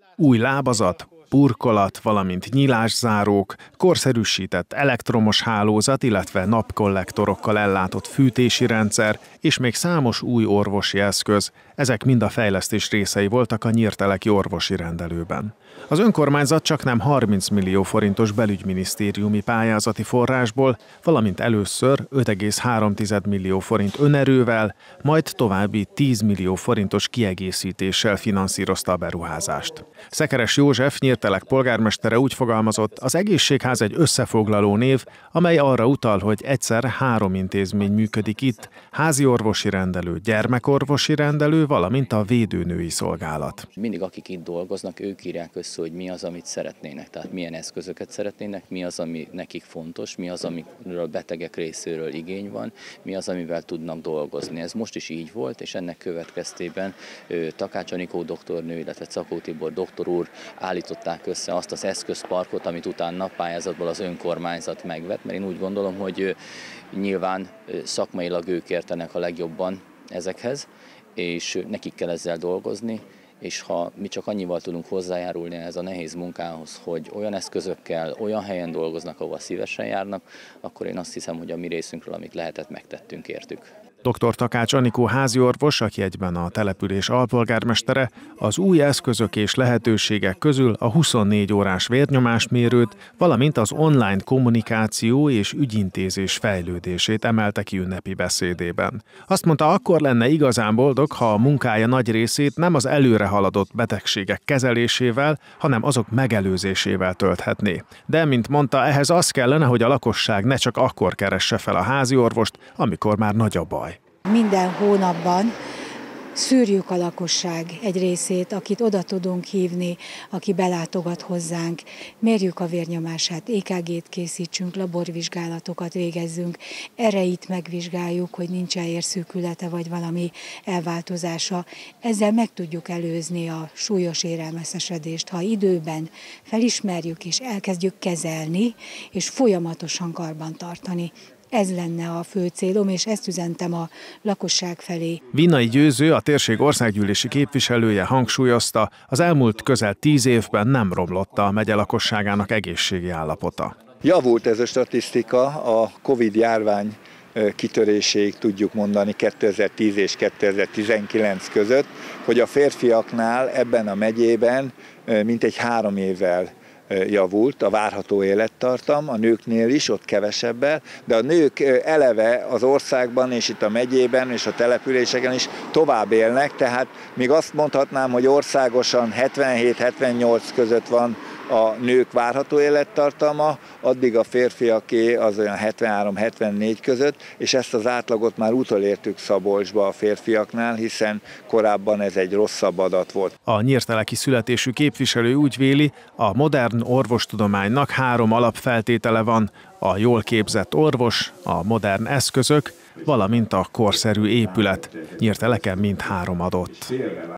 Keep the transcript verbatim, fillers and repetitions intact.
Új lábazat, burkolat, valamint nyilászárók, korszerűsített elektromos hálózat, illetve napkollektorokkal ellátott fűtési rendszer, és még számos új orvosi eszköz, ezek mind a fejlesztés részei voltak a nyírteleki orvosi rendelőben. Az önkormányzat csaknem harminc millió forintos belügyminisztériumi pályázati forrásból, valamint először öt egész három millió forint önerővel, majd további tíz millió forintos kiegészítéssel finanszírozta a beruházást. Szekeres József, Nyírtelek polgármestere úgy fogalmazott, az egészségház egy összefoglaló név, amely arra utal, hogy egyszer három intézmény működik itt, házi orvosi rendelő, gyermekorvosi rendelő, valamint a védőnői szolgálat. Mindig akik itt dolgoznak, ők írják össze, hogy mi az, amit szeretnének, tehát milyen eszközöket szeretnének, mi az, ami nekik fontos, mi az, amiről betegek részéről igény van, mi az, amivel tudnak dolgozni. Ez most is így volt, és ennek következtében Takács Anikó doktornő, illetve Czakó Tibor doktor úr állították össze azt az eszközparkot, amit utána pályázatból az önkormányzat megvett, mert én úgy gondolom, hogy nyilván szakmailag ők értenek a legjobban ezekhez, és nekik kell ezzel dolgozni, és ha mi csak annyival tudunk hozzájárulni ehhez a nehéz munkához, hogy olyan eszközökkel, olyan helyen dolgoznak, ahol szívesen járnak, akkor én azt hiszem, hogy a mi részünkről, amit lehetett, megtettünk értük. doktor Takács Anikó háziorvos, aki egyben a település alpolgármestere, az új eszközök és lehetőségek közül a huszonnégy órás vérnyomásmérőt, valamint az online kommunikáció és ügyintézés fejlődését emelte ki ünnepi beszédében. Azt mondta, akkor lenne igazán boldog, ha a munkája nagy részét nem az előre haladott betegségek kezelésével, hanem azok megelőzésével tölthetné. De, mint mondta, ehhez az kellene, hogy a lakosság ne csak akkor keresse fel a háziorvost, amikor már nagy a baj. Minden hónapban szűrjük a lakosság egy részét, akit oda tudunk hívni, aki belátogat hozzánk, mérjük a vérnyomását, é ká gét készítsünk, laborvizsgálatokat végezzünk, ereit megvizsgáljuk, hogy nincs-e érszűkülete vagy valami elváltozása. Ezzel meg tudjuk előzni a súlyos érelmeszesedést, ha időben felismerjük és elkezdjük kezelni, és folyamatosan karban tartani. Ez lenne a fő célom, és ezt üzentem a lakosság felé. Vinnai Győző, a térség országgyűlési képviselője hangsúlyozta, az elmúlt közel tíz évben nem romlott a megye lakosságának egészségi állapota. Javult ez a statisztika a Covid-járvány kitöréséig, tudjuk mondani kétezer-tíz és kétezer-tizenkilenc között, hogy a férfiaknál ebben a megyében mintegy három évvel javult a várható élettartam, a nőknél is, ott kevesebbel, de a nők eleve az országban és itt a megyében és a településeken is tovább élnek, tehát még azt mondhatnám, hogy országosan hetvenhét-hetvennyolc között van a nők várható élettartama, addig a férfiaké az olyan hetvenhárom-hetvennégy között, és ezt az átlagot már utolértük Szabolcsba a férfiaknál, hiszen korábban ez egy rosszabb adat volt. A nyírteleki születésű képviselő úgy véli, a modern orvostudománynak három alapfeltétele van: a jól képzett orvos, a modern eszközök, valamint a korszerű épület. Nyírteleken mind három adott.